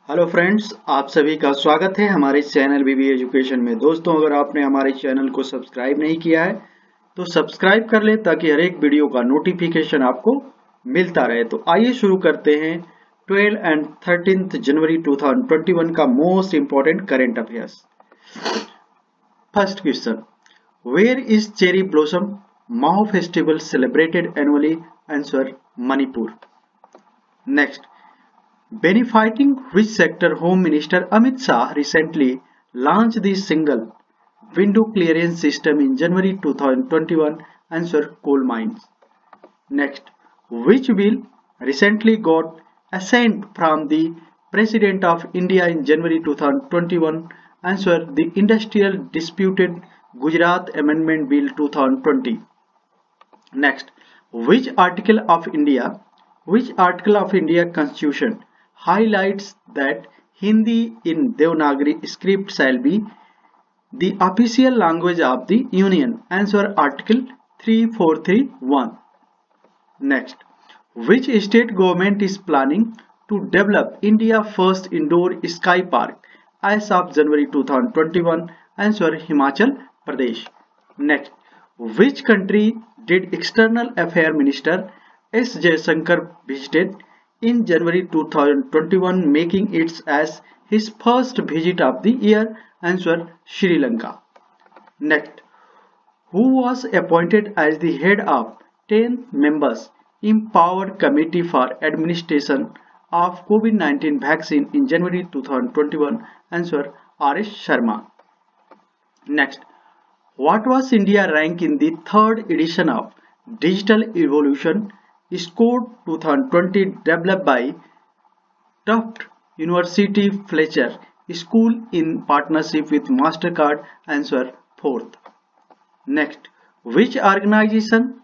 Hello friends, आप सभी का स्वागत है हमारे चैनल बीबी एजुकेशन में। दोस्तों, अगर आपने हमारे चैनल को सब्सक्राइब नहीं किया है तो सब्सक्राइब कर ले ताकि हर एक वीडियो का नोटिफिकेशन आपको मिलता रहे। तो आइए शुरू करते हैं 12 एंड 13 जनवरी 2021 का most important current affairs. First question, where is cherry blossom Mao festival celebrated annually? Answer, Manipur. Next, benefiting which sector Home Minister Amit Shah recently launched the single window clearance system in January 2021? Answer, coal mines. Next, which bill recently got assent from the President of India in January 2021? Answer, the Industrial Disputed Gujarat Amendment Bill 2020. Next, which article of India Constitution highlights that Hindi in Devanagari script shall be the official language of the Union? Answer, Article 3431. Next, which state government is planning to develop India first indoor sky park as of January 2021? Answer, Himachal Pradesh. Next, which country did External Affairs Minister S. Jaishankar visited in January 2021, making it as his first visit of the year? Answer, Sri Lanka. Next, who was appointed as the head of 10 members Empowered Committee for Administration of COVID-19 vaccine in January 2021? Answer, R.S. Sharma. Next, what was India rank in the third edition of Digital Evolution Score 2020 developed by Tufts University Fletcher School in partnership with MasterCard? Answer, fourth. Next, which organization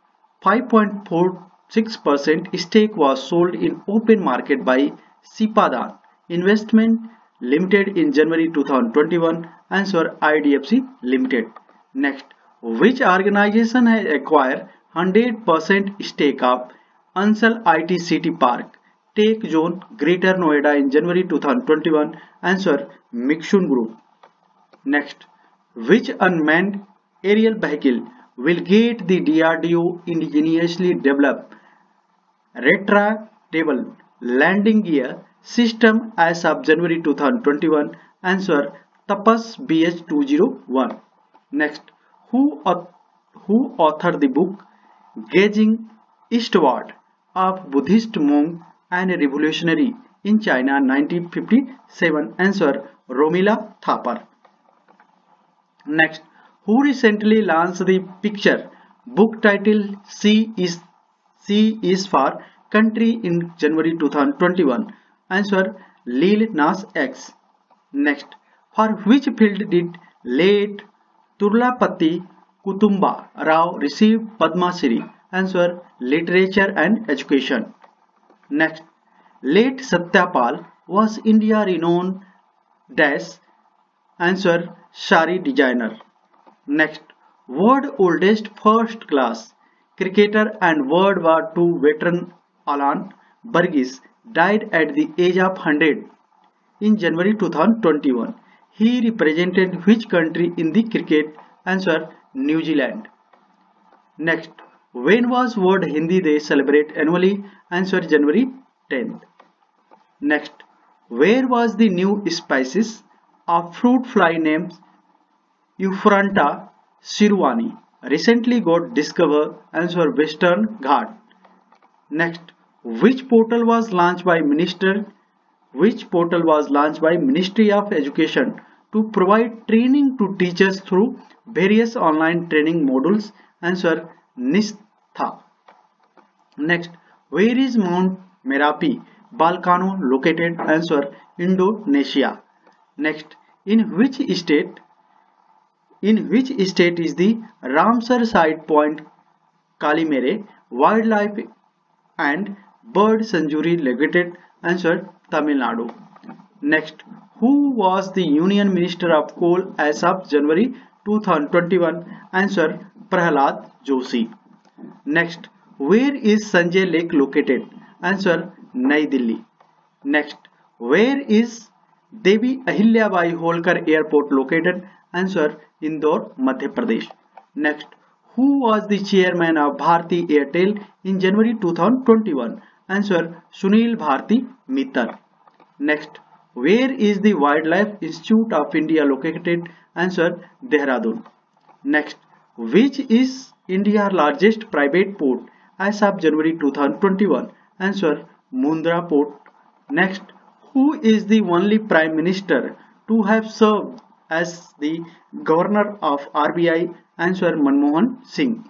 5.46% stake was sold in open market by Sipadan Investment Limited in January 2021? Answer, IDFC Limited. Next, which organization has acquired 100% stake of Ansal IT City Park Tech Zone Greater Noida in January 2021? Answer, Mixun Group. Next, which unmanned aerial vehicle will get the DRDO indigenously developed retractable landing gear system as of January 2021? Answer, Tapas BH201. Next, who authored the book Gazing Eastward of Buddhist Monk and Revolutionary in China 1957? Answer, Romila Thapar. Next, who recently launched the picture book title C is for Country in January 2021? Answer, Lil Nas X. Next, for which field did late Turlapati Kutumba Rao receive Padma Shri? Answer, Literature and Education. Next, late Satyapal was India renowned dash? Answer, Sari designer. Next, world oldest first class cricketer and World War II veteran Alan Burgess died at the age of 100 in January 2021. He represented which country in the cricket? Answer, New Zealand. Next, when was World Hindi Day celebrated annually? Answer, January 10th. Next, where was the new species of fruit fly named Euphoranta sirwani recently got discovered? Answer, Western Ghat. Next, which portal was launched by Ministry of Education to provide training to teachers through various online training modules? Answer, Nistha. Next, where is Mount Merapi Volcano located? Answer, Indonesia. Next, in which state is the Ramsar Site Point Kalimere Wildlife and Bird Sanctuary located? Answer, Tamil Nadu. Next, who was the Union Minister of Coal as of January 2021? Answer, Prahlad Joshi. Next, where is Sanjay Lake located? Answer, Nai Delhi. Next, Where is Devi Ahilyabai Holkar Airport located? Answer, Indore, Madhya Pradesh. Next, who was the chairman of Bharti Airtel in January 2021? Answer, Sunil Bharti Mittal. Next, where is the Wildlife Institute of India located? Answer, Dehradun. Next, which is India's largest private port as of January 2021? Answer, Mundra Port. Next, who is the only Prime Minister to have served as the Governor of RBI? Answer, Manmohan Singh.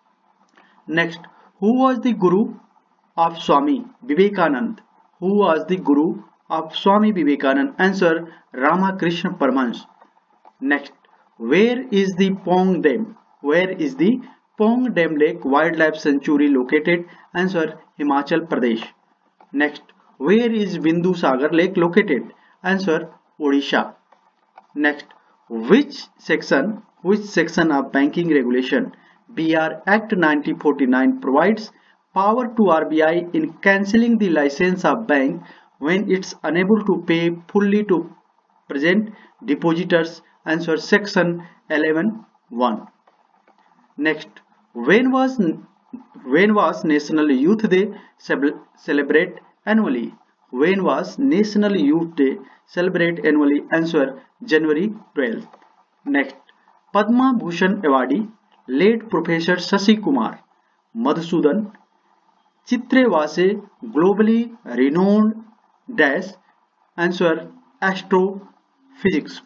Next, who was the Guru of Swami Vivekanand? Who was the Guru of Swami Vivekanand? Answer, Ramakrishna Paramahansa. Next, where is the Pong Dam? Where is the Pong Dam Lake Wildlife Sanctuary located? Answer, Himachal Pradesh. Next, where is Bindu Sagar Lake located? Answer, Odisha. Next, which section of banking regulation BR Act 1949 provides power to RBI in cancelling the license of bank when it's unable to pay fully to present depositors? Answer, section 11(1). Next, when was National Youth Day celebrate annually? When was National Youth Day celebrate annually? Answer, January 12th. Next, Padma Bhushan awardee late Professor Shashi Kumar Madhusudan Chitrewase globally renowned dash. Answer, astrophysics.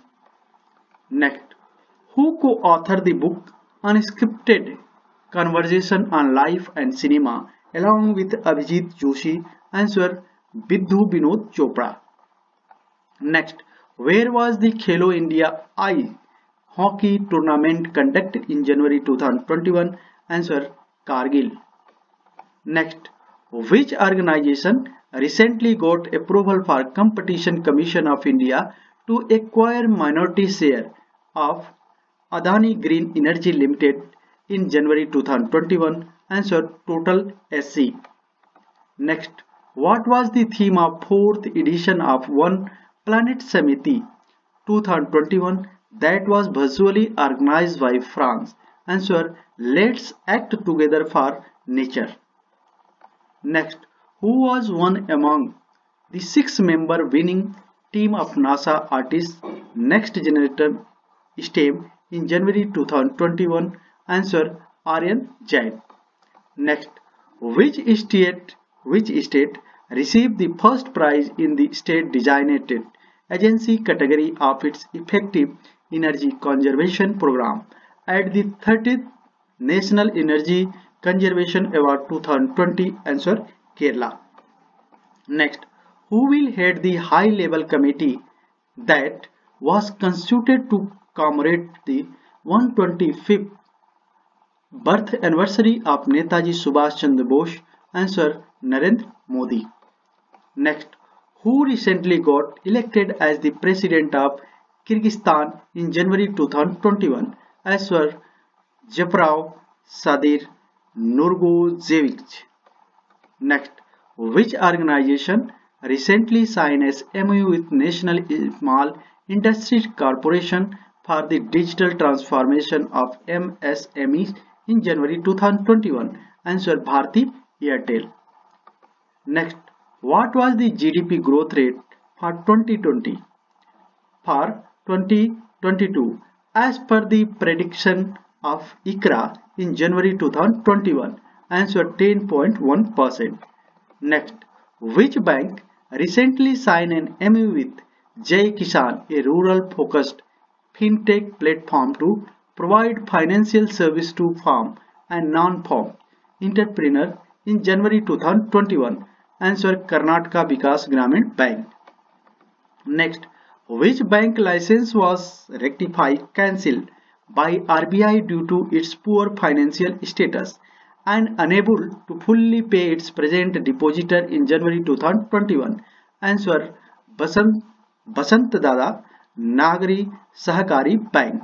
Next, who co-authored the book Unscripted Conversation on Life and Cinema along with Abhijit Joshi? Answer, Bidhu Binod Chopra. Next, where was the Khelo India Ice Hockey Tournament conducted in January 2021? Answer, Kargil. Next, which organization recently got approval for Competition Commission of India to acquire minority share of Adani Green Energy Limited in January 2021? Answer, Total SC. Next, what was the theme of 4th edition of One Planet Samiti 2021 that was virtually organized by France? Answer, Let's Act Together for Nature. Next, who was one among the 6-member winning team of NASA artists Next Generation STEM in January 2021? Answer, Aryan Jain. Next, which state received the first prize in the State Designated Agency category of its Effective Energy Conservation Program at the 30th National Energy Conservation Award 2020? Answer, Kerala. Next, who will head the high-level committee that was constituted to commemorate the 125th birth anniversary of Netaji Subhash Chandra Bose? Answer, Narendra Modi. Next, who recently got elected as the president of Kyrgyzstan in January 2021? Answer, Japarov Sadir Nurgozevich. Next, which organization recently signed as MOU with National Small Industries Corporation for the digital transformation of MSMEs in January 2021? Answer, Bharti Airtel. Next, what was the GDP growth rate for 2020? For 2022 as per the prediction of ICRA in January 2021? Answer, 10.1%. Next, which bank recently signed an MOU with Jai Kisan, a rural-focused fintech platform to provide financial service to farm and non-farm entrepreneurs in January 2021? Answer, Karnataka Vikas Gramin Bank. Next, which bank license was rectified cancelled by RBI due to its poor financial status and unable to fully pay its present depositor in January 2021? Answer, Basant Dada Nagari Sahakari Bank.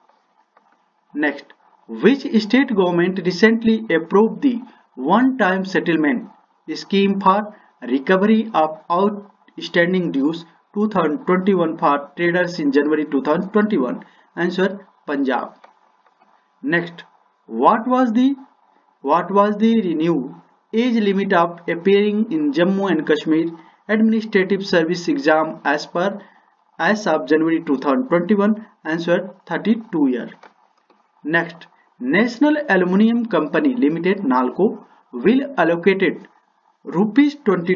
Next, which state government recently approved the one-time settlement scheme for recovery of standing dues 2021 for traders in January 2021? Answer Punjab. Next, what was the renewed age limit of appearing in Jammu and Kashmir Administrative Service exam as of January 2021? Answer 32 years. Next, National Aluminium Company Limited NALCO will allocated rupees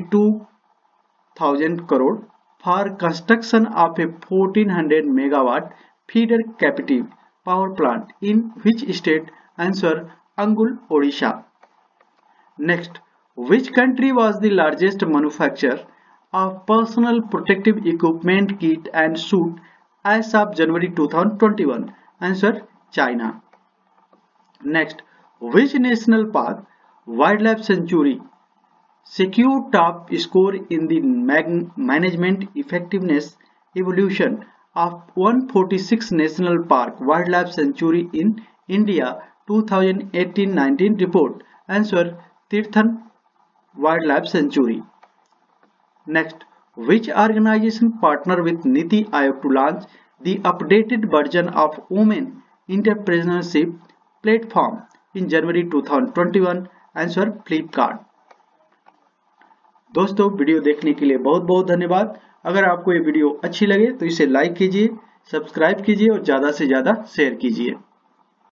22,000 crore for construction of a 1400 megawatt feeder captive power plant in which state? Answer Angul, Odisha. Next, which country was the largest manufacturer of personal protective equipment kit and suit as of January 2021? Answer China. Next, which national park wildlife sanctuary secured top score in the management effectiveness evolution of 146 national park wildlife sanctuary in India 2018-19 report? Answer Tirthan Wildlife Sanctuary. Next, which organization partnered with Niti Aayog to launch the updated version of Women Entrepreneurship Platform in January 2021? Answer Flipkart. दोस्तों, video देखने के लिए बहुत बहुत धन्यवाद। अगर आपको ये वीडियो अच्छी लगे तो इसे लाइक कीजिए, सब्सक्राइब कीजिए और ज़्यादा से ज़्यादा शेयर कीजिए।